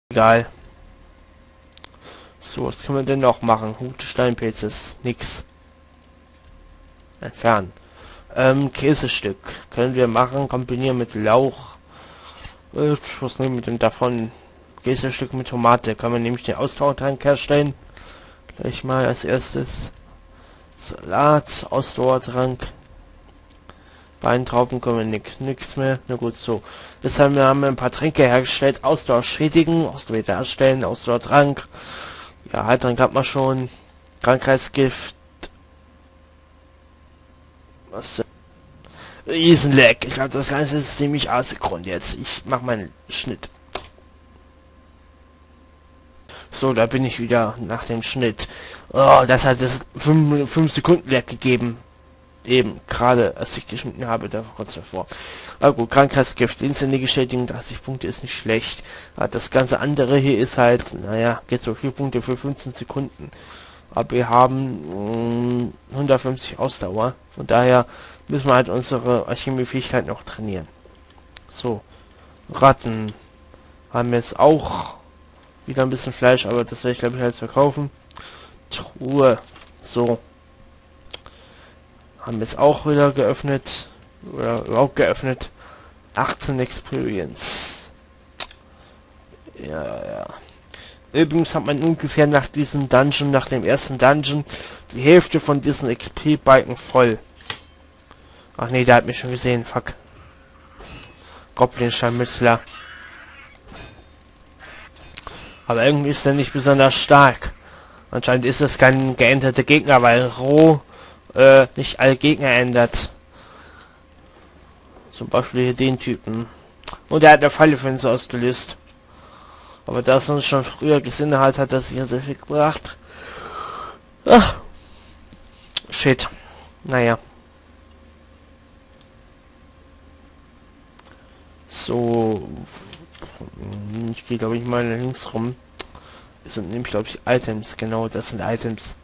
Egal. So, was können wir denn noch machen? Gute Steinpilzes. Nix. Entfernen. Käsestück. Können wir machen. Kombinieren mit Lauch. Was nehmen wir denn davon? Käsestück mit Tomate. Können wir nämlich den Ausdauertrank herstellen. Gleich mal als erstes. Salat. Ausdauertrank. Weintrauben können wir nix mehr. Na gut, so. Deshalb haben wir ein paar Tränke hergestellt. Ausdauer schädigen, Ausdauer herstellen, Ausdauertrank. Ja, Heiltrank hat man schon. Krankheitsgift. Was denn? Riesenleck. Ich glaube, das Ganze ist ziemlich asynchron jetzt. Ich mache meinen Schnitt. So, da bin ich wieder nach dem Schnitt. Oh, das hat es 5 Sekunden Leck gegeben. Eben, gerade als ich geschnitten habe, da kurz davor. Aber gut, Krankheitsgift, instant Schädigung, 30 Punkte ist nicht schlecht. Aber das ganze andere hier ist halt, naja, geht so 4 Punkte für 15 Sekunden. Aber wir haben 150 Ausdauer. Von daher müssen wir halt unsere Alchemie-Fähigkeit noch trainieren. So, Ratten haben jetzt auch wieder ein bisschen Fleisch, aber das werde ich glaube ich alles verkaufen. Truhe, so. Haben jetzt auch wieder geöffnet. Oder überhaupt geöffnet. 18 Experience. Ja. Übrigens hat man ungefähr nach diesem Dungeon, nach dem ersten Dungeon, die Hälfte von diesen XP-Balken voll. Ach nee, der hat mich schon gesehen. Fuck. Goblin-Scharmützler. Aber irgendwie ist er nicht besonders stark. Anscheinend ist es kein geänderter Gegner, weil roh nicht alle Gegner ändert. Zum Beispiel hier den Typen. Und er hat eine Falle für uns ausgelöst. Aber da es uns schon früher gesehen hat, hat das hier sehr viel gebracht. Ach. Shit. Naja. So. Ich gehe glaube ich mal links rum. Das sind nämlich glaube ich Items. Genau, das sind Items.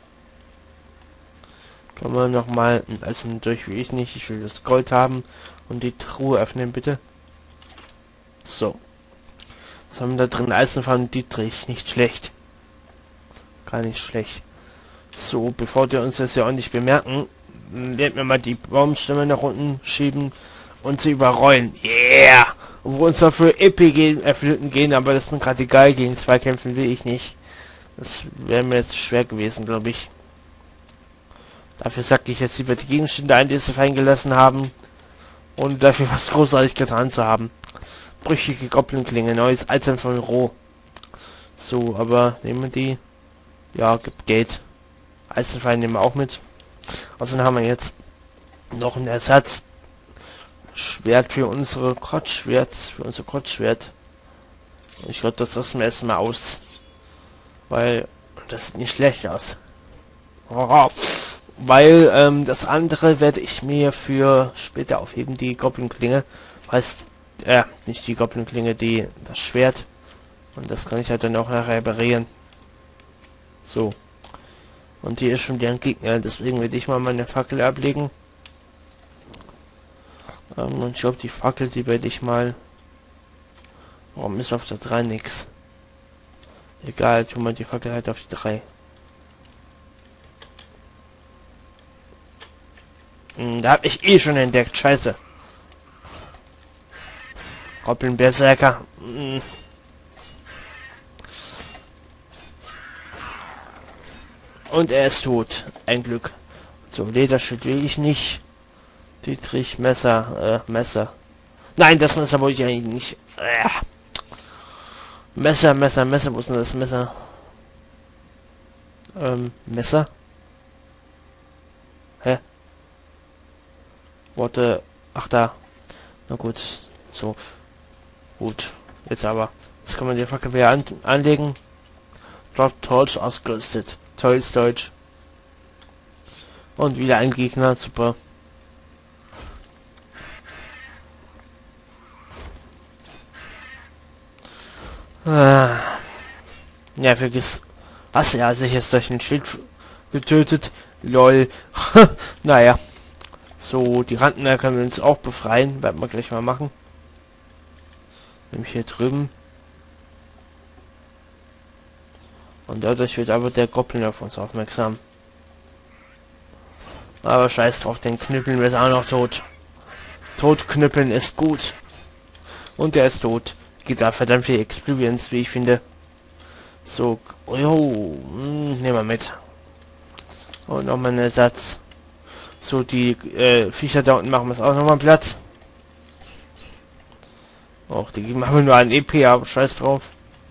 Kann man noch mal ein Essen durch, wie ich nicht. Ich will das Gold haben und die Truhe öffnen, bitte. So. Was haben wir da drin? Eisen von Dietrich. Nicht schlecht. Gar nicht schlecht. So, bevor wir uns das ja auch nicht bemerken, werden wir mal die Baumstämme nach unten schieben und sie überrollen. Yeah! Wo uns dafür Epi gehen, aber das ist mir gerade egal. Gegen Zweikämpfen will ich nicht. Das wäre mir jetzt schwer gewesen, glaube ich. Dafür sag ich jetzt lieber die Gegenstände ein, die sie fallen gelassen haben. Und dafür was großartig getan zu haben. Brüchige Goblin-Klinge, neues Item von Roh. So, aber nehmen wir die. Ja, gibt Geld. Eisenfallen nehmen wir auch mit. Außerdem haben wir jetzt noch ein Ersatz. Schwert für unsere Kreuzschwert. Ich glaube, das lassen wir erstmal aus. Weil das sieht nicht schlecht aus. Weil das andere werde ich mir für später aufheben, die Goblin-Klinge. Heißt, nicht die Goblin-Klinge, das Schwert. Und das kann ich halt dann auch nachher reparieren. So. Und hier ist schon der Gegner, deswegen werde ich mal meine Fackel ablegen. Und ich glaube, die Fackel, die werde ich mal... Warum ist auf der 3 nix? Egal, tun wir die Fackel halt auf die 3. Da hab ich eh schon entdeckt. Scheiße. Goblin Berserker. Und er ist tot. Ein Glück. So, Lederschild will ich nicht. Dietrich, Messer. Messer. Nein, das Messer wollte ich eigentlich nicht. Messer. Wo ist denn das Messer? Messer? Hä? Worte. Ach da. Na gut. So. Gut. Jetzt aber. Jetzt kann man die Fackel wieder anlegen. Drop Torch ausgerüstet. Tolles Deutsch. Und wieder ein Gegner. Super. Ja, vergiss. Was? Ja, sich jetzt durch ein Schild getötet. Lol. Naja. So, die Ranken können wir uns auch befreien. Werden wir gleich mal machen. Nämlich hier drüben. Und dadurch wird aber der Goblin auf uns aufmerksam. Aber scheiß drauf, den knüppeln wir auch noch tot. Totknüppeln ist gut. Und der ist tot. Gibt da verdammt viel Experience, wie ich finde. So, oh, nehmen wir mit. Und nochmal einen Ersatz. So, die Viecher da unten machen wir es auch nochmal Platz. Och, die geben aber nur ein EP, aber scheiß drauf.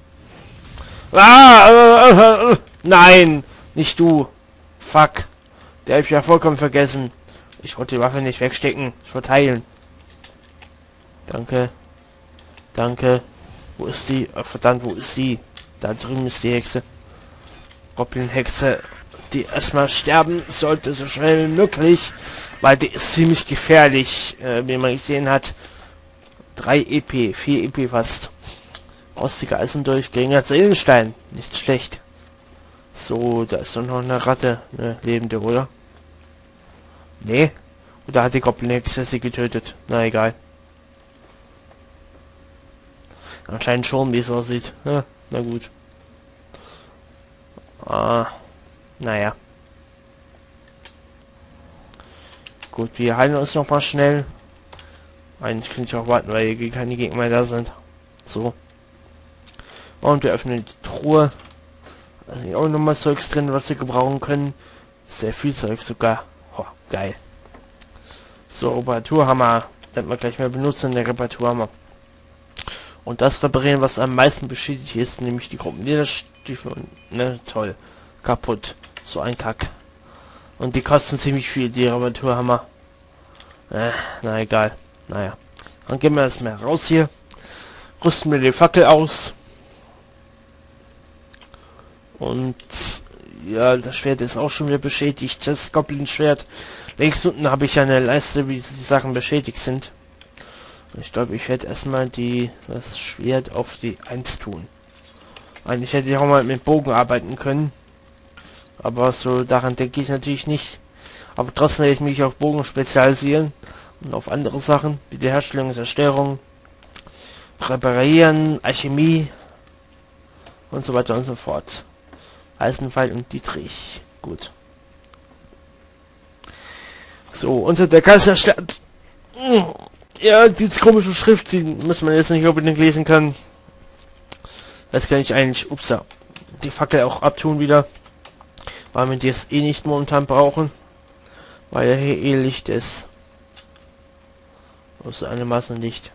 Nein, nicht du. Fuck. Der hab ich ja vollkommen vergessen. Ich wollte die Waffe nicht wegstecken. Ich verteilen. Danke. Danke. Wo ist die? Oh, verdammt, wo ist sie? Da drüben ist die Hexe. Goblin-Hexe, die erstmal sterben sollte, so schnell wie möglich. Weil die ist ziemlich gefährlich, wie man gesehen hat. 3 EP, 4 EP fast. Rostiger Eisendurch, geringer Seelenstein. Nicht schlecht. So, da ist doch noch eine Ratte. Eine lebende, oder? Nee. Oder hat die Goblin-Hexe sie getötet? Na egal. Anscheinend schon, wie es aussieht. Ja, na gut. Naja. Gut, wir heilen uns noch mal schnell. Eigentlich kann ich auch warten, weil hier keine Gegner mehr da sind. So. Und wir öffnen die Truhe. Da sind auch nochmal Zeugs drin, was wir gebrauchen können. Sehr viel Zeug sogar. Oh, geil. So, Reparaturhammer. Werden wir gleich mehr benutzen, der Reparaturhammer. Und das reparieren, was am meisten beschädigt ist, nämlich die Gruppenlederstiefel. Ne, toll. Kaputt. So ein Kack. Und die kosten ziemlich viel, die Reparaturhammer. Na egal. Naja. Dann gehen wir erstmal raus hier. Rüsten wir die Fackel aus. Und ja, das Schwert ist auch schon wieder beschädigt. Das Goblin-Schwert. Links unten habe ich eine Leiste, wie die Sachen beschädigt sind. Ich glaube, ich werde erstmal das Schwert auf die 1 tun. Eigentlich hätte ich auch mal mit Bogen arbeiten können. Aber so daran denke ich natürlich nicht. Aber trotzdem werde ich mich auf Bogen spezialisieren. Und auf andere Sachen, wie die Herstellung, Zerstörung, Reparieren, Alchemie und so weiter und so fort. Eisenpfeil und Dietrich. Gut. So, unter der Kaiserstadt. Ja, diese komische Schrift, die muss man jetzt nicht unbedingt lesen können. Das kann ich eigentlich, upsa, die Fackel auch abtun wieder. Weil wir die jetzt eh nicht momentan brauchen. Weil ja hier eh Licht ist. Also einigermaßen Licht.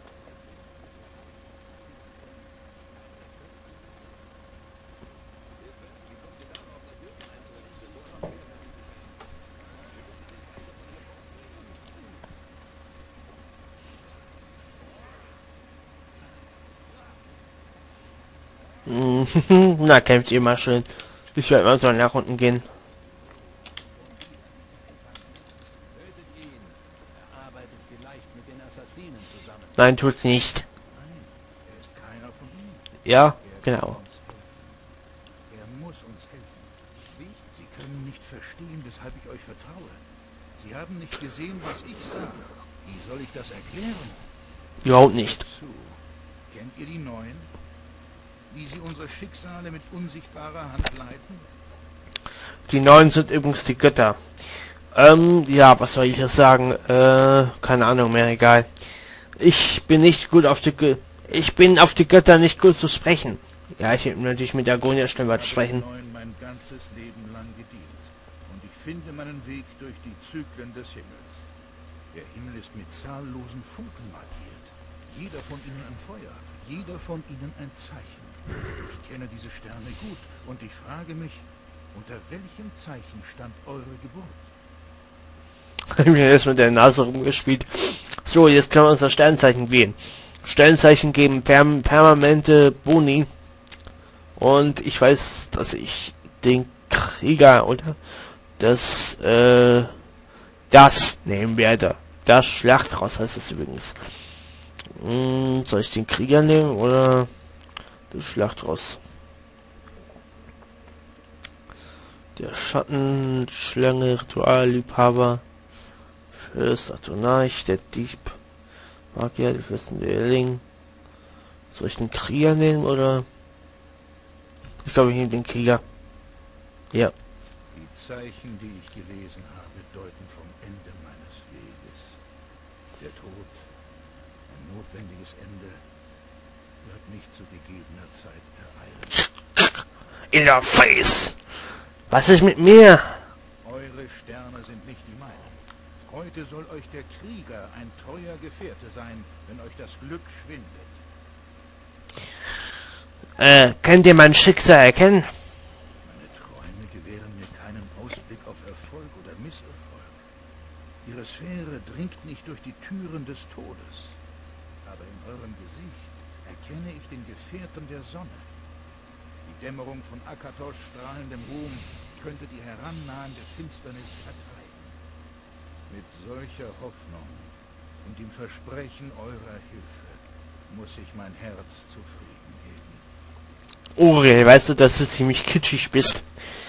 Na, kämpft ihr mal schön. Ich werde mal so nach unten gehen. Nein, tut nicht. Ja, genau. Er muss uns helfen. Sie können nicht verstehen, weshalb ich euch vertraue. Sie haben nicht gesehen, was ich sah. Wie soll ich das erklären? Überhaupt nicht. Kennt ihr die Neuen? Wie sie unsere Schicksale mit unsichtbarer Hand leiten? Die Neuen sind übrigens die Götter. Ja, was soll ich jetzt sagen? Keine Ahnung mehr, egal. Ich bin nicht gut auf die Ich bin auf die Götter nicht gut zu sprechen. Ja, ich will natürlich mit Agonia schnell weiter sprechen. Mein ganzes Leben lang gedient. Und ich finde meinen Weg durch die Zyklen des Himmels. Der Himmel ist mit zahllosen Funken markiert. Jeder von ihnen ein Feuer, jeder von ihnen ein Zeichen. Ich kenne diese Sterne gut und ich frage mich, unter welchem Zeichen stand eure Geburt? Ich habe jetzt mit der Nase rumgespielt. So, jetzt können wir unser Sternzeichen wählen. Sternzeichen geben permanente Boni. Und ich weiß, dass ich den Krieger oder das nehmen werde. Das Schlachtross heißt es übrigens. Soll ich den Krieger nehmen oder das Schlachtross? Der Schattenschlange, Ritualliebhaber, Fürst, Atonarch, der Dieb, Magier, der Fürsten der Erling. Soll ich den Krieger nehmen oder? Ich glaube, ich nehme den Krieger. Ja. Die Zeichen, die ich gelesen habe, deuten vom Ende meines Weges. Der Tod, ein notwendiges Ende, wird mich zu gegebener Zeit ereilen. In der Face! Was ist mit mir? Eure Sterne sind nicht die meinen. Heute soll euch der Krieger ein treuer Gefährte sein, wenn euch das Glück schwindet. Könnt ihr mein Schicksal erkennen? Meine Träume gewähren mir keinen Ausblick auf Erfolg oder Misserfolg. Ihre Sphäre dringt nicht durch die Türen des Todes. Aber in eurem Gesicht erkenne ich den Gefährten der Sonne. Die Dämmerung von Akatos strahlendem Ruhm könnte die herannahende Finsternis vertreiben. Mit solcher Hoffnung und dem Versprechen eurer Hilfe muss ich mein Herz zufrieden geben. Uriel, weißt du, dass du ziemlich kitschig bist?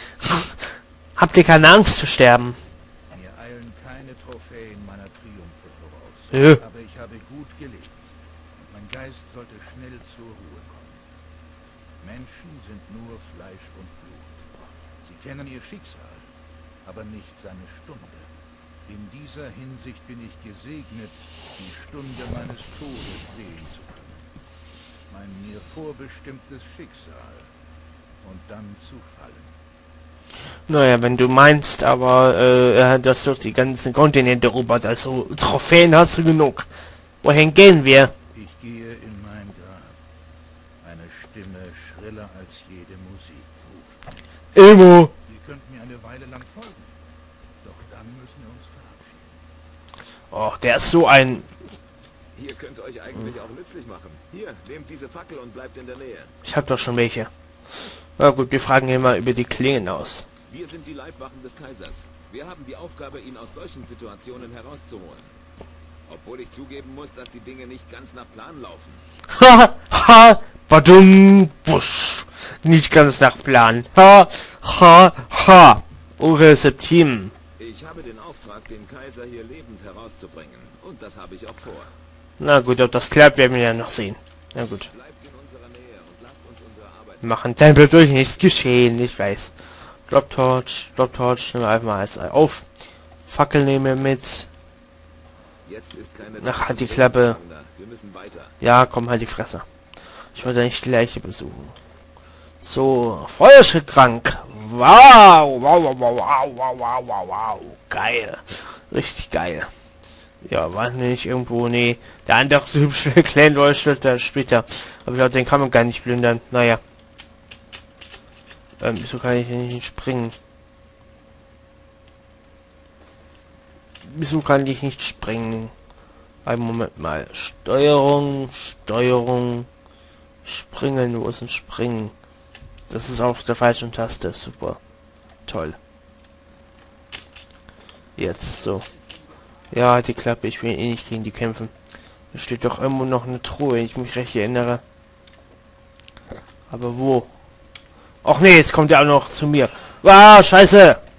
Habt ihr keine Angst zu sterben? Mir eilen keine Trophäen meiner Triumphe voraus. Ja. Aber ich habe gut gelebt. Und mein Geist sollte schnell zur Ruhe kommen. Menschen sind nur Fleisch und Blut. Sie kennen ihr Schicksal, aber nicht seine Stunde. In dieser Hinsicht bin ich gesegnet, die Stunde meines Todes sehen zu können. Mein mir vorbestimmtes Schicksal und dann zu fallen. Naja, wenn du meinst, aber er hat das durch die ganzen Kontinente erobert, also Trophäen hast du genug. Wohin gehen wir? Ich gehe in mein Grab. Eine Stimme schriller als jede Musik ruft. Emo! Ihr könnt mir eine Weile lang folgen. Doch dann müssen wir uns verabschieden. Oh, der ist so ein... Ihr könnt euch eigentlich auch nützlich machen. Hier, nehmt diese Fackel und bleibt in der Nähe. Ich hab doch schon welche. Na gut, wir fragen hier mal über die Klingen aus. Wir sind die Leibwachen des Kaisers. Wir haben die Aufgabe, ihn aus solchen Situationen herauszuholen. Obwohl ich zugeben muss, dass die Dinge nicht ganz nach Plan laufen. Ha, ha, badum, busch. Nicht ganz nach Plan. Ha, ha, ha. Uriel Septim. Ich habe den Auftrag, den Kaiser hier lebend herauszubringen. Und das habe ich auch vor. Na gut, ob das klappt, werden wir ja noch sehen. Na gut. Bleibt in unserer Nähe und lasst uns unsere Arbeit... Wir machen Tempel durch, nichts geschehen, ich weiß. Drop Torch, nehmen wir einfach mal alles auf. Fackel nehmen wir mit. Jetzt ist keine... Ach, halt die Klappe. Wir müssen weiter. Ja, komm, halt die Fresse. Ich wollte eigentlich die Leiche besuchen. So, Feuerschildtrank. Wow, wow, wow, wow, wow, wow, wow, wow. Geil. Richtig geil. Ja, war nicht irgendwo, nee. Der andere so hübsche Clan leuchtet da später. Aber ich glaube, den kann man gar nicht plündern. Naja. Wieso kann ich denn nicht springen? Wieso kann ich nicht springen? Einen Moment mal. Steuerung. Springen, wo ist ein Springen? Das ist auf der falschen Taste. Super. Toll. Jetzt so. Ja, die Klappe. Ich will eh nicht gegen die kämpfen. Da steht doch irgendwo noch eine Truhe, wenn ich mich recht erinnere. Aber wo? Ach nee, jetzt kommt er auch noch zu mir. Ah, scheiße!